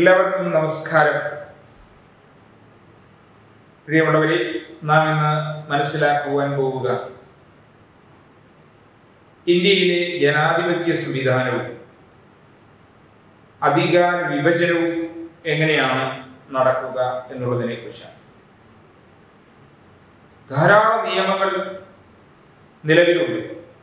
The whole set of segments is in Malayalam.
എല്ലാവർക്കും നമസ്കാരം. പ്രിയമുള്ളവരെ, നാം ഇന്ന് മനസ്സിലാക്കുവാൻ പോവുക ഇന്ത്യയിലെ ജനാധിപത്യ സംവിധാനവും അധികാര വിഭജനവും എങ്ങനെയാണ് നടക്കുക എന്നുള്ളതിനെ കുറിച്ചാണ്. ധാരാളം നിയമങ്ങൾ നിലവിലുണ്ട്.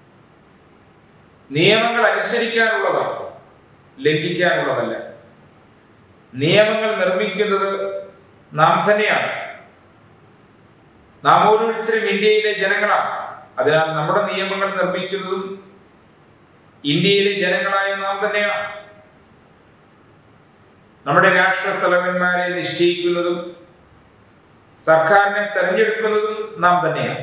നിയമങ്ങൾ അനുസരിക്കാനുള്ളതാണ്, ലംഘിക്കാനുള്ളതല്ല. നിയമങ്ങൾ നിർമ്മിക്കുന്നത് നാം തന്നെയാണ്. നാം ഓരോരുത്തരും ഇന്ത്യയിലെ ജനങ്ങളാണ്. അതിനാൽ നമ്മുടെ നിയമങ്ങൾ നിർമ്മിക്കുന്നതും ഇന്ത്യയിലെ ജനങ്ങളായ നാം തന്നെയാണ്. നമ്മുടെ രാഷ്ട്രത്തലവന്മാരെ നിശ്ചയിക്കുന്നതും സർക്കാരിനെ തെരഞ്ഞെടുക്കുന്നതും നാം തന്നെയാണ്.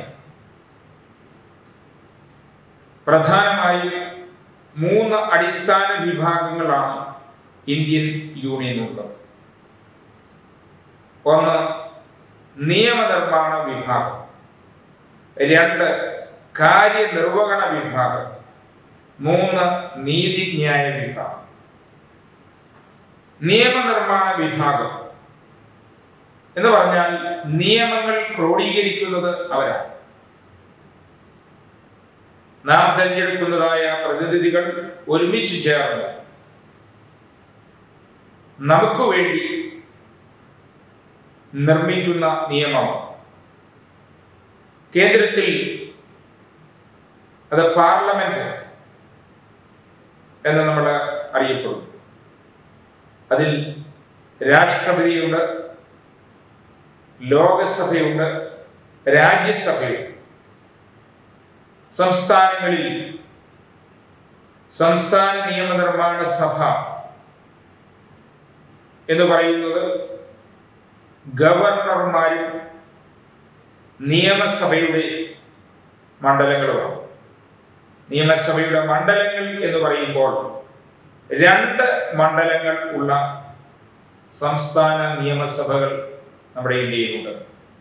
പ്രധാനമായും 3 അടിസ്ഥാന വിഭാഗങ്ങളാണ് ഇന്ത്യൻ യൂണിയനുള്ളത്. ഒന്ന്, നിയമനിർമ്മാണ വിഭാഗം. 2, കാര്യനിർവഹണ വിഭാഗം. 3, നീതിന്യായ വിഭാഗം. നിയമനിർമ്മാണ വിഭാഗം എന്ന് പറഞ്ഞാൽ നിയമങ്ങൾ ക്രോഡീകരിക്കുന്നത് അവരാണ്. നാം തിരഞ്ഞെടുക്കുന്നതായ പ്രതിനിധികൾ ഒരുമിച്ച് ചേർന്ന് നമുക്ക് വേണ്ടി നിർമ്മിക്കുന്ന നിയമം കേന്ദ്രത്തിൽ അത് പാർലമെന്റ് എന്ന് നമ്മൾ അറിയപ്പെടുന്നു. അതിൽ രാഷ്ട്രപതിയുണ്ട്, ലോകസഭയുണ്ട്, രാജ്യസഭയുണ്ട്. സംസ്ഥാനങ്ങളിൽ സംസ്ഥാന നിയമനിർമ്മാണ സഭ എന്ന് പറയുന്നത് ഗവർണർമാരും നിയമസഭയുടെ മണ്ഡലങ്ങളുമാണ്. നിയമസഭയുടെ മണ്ഡലങ്ങൾ എന്ന് പറയുമ്പോൾ 2 മണ്ഡലങ്ങൾ ഉള്ള സംസ്ഥാന നിയമസഭകൾ നമ്മുടെ ഇന്ത്യയിലുണ്ട്.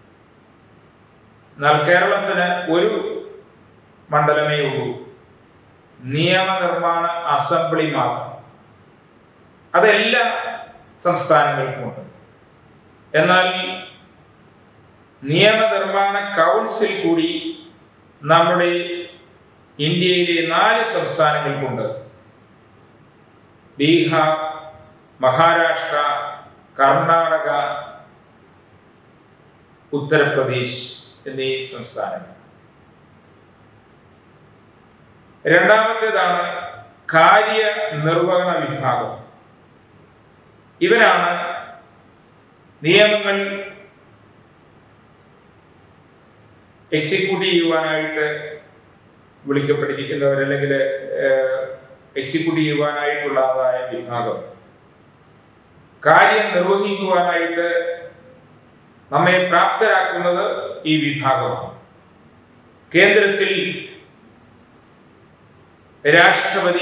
എന്നാൽ കേരളത്തിന് ഒരു മണ്ഡലമേ ഉള്ളൂ, നിയമനിർമ്മാണ അസംബ്ലി മാത്രം. അതെല്ലാ സംസ്ഥാനങ്ങൾക്കുമുണ്ട്. എന്നാൽ നിയമനിർമ്മാണ കൗൺസിൽ കൂടി നമ്മുടെ ഇന്ത്യയിലെ 4 സംസ്ഥാനങ്ങൾക്കുണ്ട്. ബീഹാർ, മഹാരാഷ്ട്ര, കർണാടക, ഉത്തർപ്രദേശ് എന്നീ സംസ്ഥാനങ്ങൾ. രണ്ടാമത്തേതാണ് കാര്യനിർവഹണ വിഭാഗം. ഇവരാണ് നിയമങ്ങൾ എക്സിക്യൂട്ട് ചെയ്യുവാനായിട്ട് വിളിക്കപ്പെട്ടിരിക്കുന്നവർ, അല്ലെങ്കിൽ എക്സിക്യൂട്ട് ചെയ്യുവാനായിട്ടുള്ളതായ വിഭാഗം. കാര്യം നിർവഹിക്കുവാനായിട്ട് നമ്മെ പ്രാപ്തരാക്കുന്നത് ഈ വിഭാഗമാണ്. കേന്ദ്രത്തിൽ രാഷ്ട്രപതി,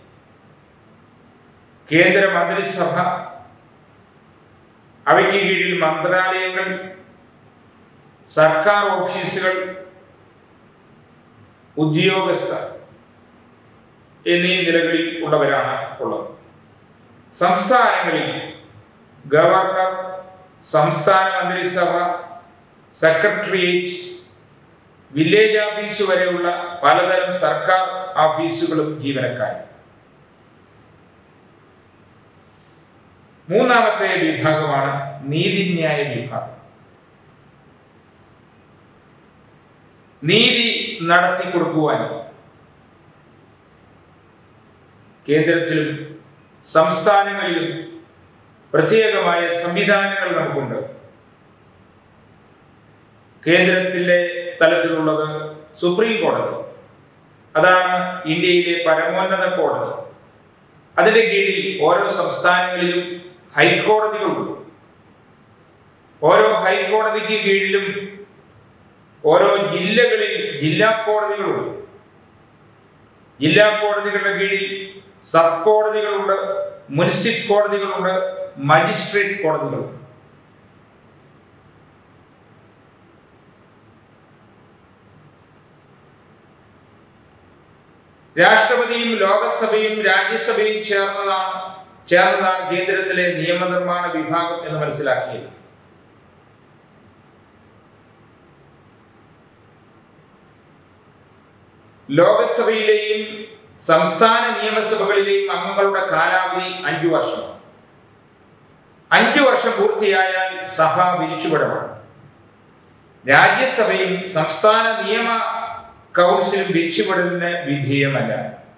കേന്ദ്ര മന്ത്രിസഭ, അവയ്ക്ക് കീഴിൽ മന്ത്രാലയങ്ങൾ, സർക്കാർ ഓഫീസുകൾ, ഉദ്യോഗസ്ഥർ എന്നീ നിലകളിൽ ഉള്ളവരാണ് ഉള്ളത്. സംസ്ഥാനങ്ങളിൽ ഗവർണർ, സംസ്ഥാന മന്ത്രിസഭ, സെക്രട്ടേറിയറ്റ്, വില്ലേജ് ഓഫീസ് വരെയുള്ള പലതരം സർക്കാർ ഓഫീസുകളും ജീവനക്കാരും. മൂന്നാമത്തെ വിഭാഗമാണ് നീതിന്യായ വിഭാഗം. നീതി നടത്തി കൊടുക്കുവാൻ കേന്ദ്രത്തിലും സംസ്ഥാനങ്ങളിലും പ്രത്യേകമായ സംവിധാനങ്ങൾ നമുക്കുണ്ട്. കേന്ദ്രത്തിലെ തലത്തിലുള്ളത് സുപ്രീം കോടതി. അതാണ് ഇന്ത്യയിലെ പരമോന്നത കോടതി. അതിന്റെ കീഴിൽ ഓരോ സംസ്ഥാനങ്ങളിലും ഹൈക്കോടതികളുണ്ട്. ഓരോ ഹൈക്കോടതിക്ക് കീഴിലും ഓരോ ജില്ലകളിൽ ജില്ലാ കോടതികളുണ്ട്. ജില്ലാ കോടതികളുടെ കീഴിൽ സബ് കോടതികളുണ്ട്, മുനിസിപ്പൽ കോടതികളുണ്ട്, മജിസ്ട്രേറ്റ് കോടതികളുണ്ട്. രാഷ്ട്രപതിയും ലോകസഭയും രാജ്യസഭയും ചേർന്നതാണ് കേന്ദ്രത്തിലെ നിയമനിർമ്മാണ വിഭാഗം എന്ന് മനസ്സിലാക്കിയത്. ലോകസഭയിലെയും സംസ്ഥാന നിയമസഭകളിലെയും അംഗങ്ങളുടെ കാലാവധി 5 വർഷമാണ്. 5 വർഷം പൂർത്തിയായാൽ സഭ പിരിച്ചുവിടണം. രാജ്യസഭയും സംസ്ഥാന നിയമ കൗൺസിലും പിരിച്ചുവിടലിന് വിധേയമല്ല.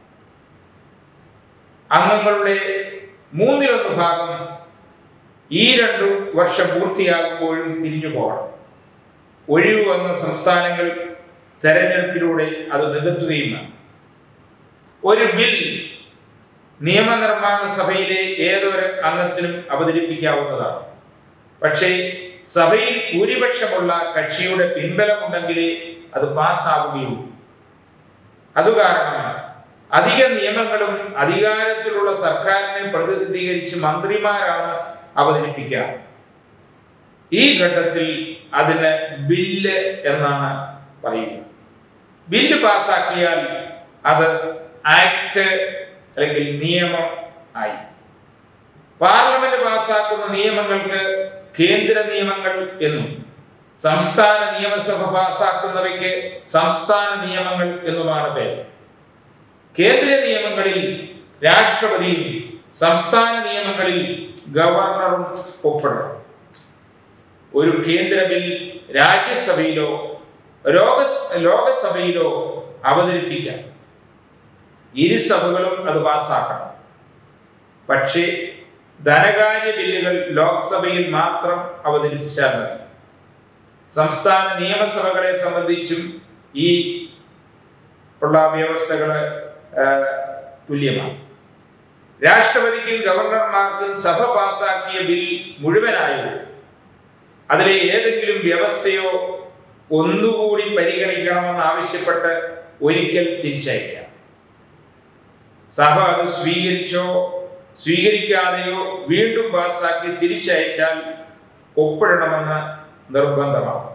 അംഗങ്ങളുടെ 1/3 ഭാഗം ഈ 2 വർഷം പൂർത്തിയാകുമ്പോഴും പിരിഞ്ഞു പോകണം. ഒഴിവ് വന്ന സംസ്ഥാനങ്ങൾ തെരഞ്ഞെടുപ്പിലൂടെ അത് നികത്തുകയും വേണം. ഒരു ബിൽ നിയമനിർമ്മാണ സഭയിലെ ഏതൊരു അംഗത്തിനും അവതരിപ്പിക്കാവുന്നതാണ്. പക്ഷേ സഭയിൽ ഭൂരിപക്ഷമുള്ള കക്ഷിയുടെ പിൻബലമുണ്ടെങ്കിലേ അത് പാസ്സാവുകയുള്ളൂ. അതുകാരണം അധിക നിയമങ്ങളും അധികാരത്തിലുള്ള സർക്കാരിനെ പ്രതിനിധീകരിച്ച് മന്ത്രിമാരാണ് അവതരിപ്പിക്കുക. ഈ ഘട്ടത്തിൽ അതിന് ബില്ല് എന്നാണ് പറയുക. ബില്ല് പാസ്സാക്കിയാൽ അത് ആക്ട് അല്ലെങ്കിൽ നിയമം ആയി. പാർലമെന്റ് പാസ്സാക്കുന്ന നിയമങ്ങൾക്ക് കേന്ദ്ര നിയമങ്ങൾ എന്നും സംസ്ഥാന നിയമസഭ പാസ്സാക്കുന്നവയ്ക്ക് സംസ്ഥാന നിയമങ്ങൾ എന്നുമാണ് പേര്. കേന്ദ്ര നിയമങ്ങളിൽ രാഷ്ട്രപതിയും സംസ്ഥാന നിയമങ്ങളിൽ ഗവർണറും ഒപ്പിടണം. ഒരു കേന്ദ്ര ബിൽ രാജ്യസഭയിലോ ലോകസഭയിലോ അവതരിപ്പിക്കാം. ഇരുസഭകളും അത് പാസ്സാക്കണം. പക്ഷേ ധനകാര്യ ബില്ലുകൾ ലോക്സഭയിൽ മാത്രം അവതരിപ്പിച്ചാൽ മതി. സംസ്ഥാന നിയമസഭകളെ സംബന്ധിച്ചും ഈ ഉള്ള വ്യവസ്ഥകൾ തുല്യമാണ്. രാഷ്ട്രപതിക്കും ഗവർണർമാർക്കും സഭ പാസാക്കിയ ബിൽ മുഴുവനായോ അതിലെ ഏതെങ്കിലും വ്യവസ്ഥയോ ഒന്നുകൂടി പരിഗണിക്കണമെന്ന് ആവശ്യപ്പെട്ട് ഒരിക്കൽ തിരിച്ചയക്കാം. സഭ അത് സ്വീകരിച്ചോ സ്വീകരിക്കാതെയോ വീണ്ടും പാസാക്കി തിരിച്ചയച്ചാൽ ഒപ്പിടണമെന്ന് നിർബന്ധമാണ്.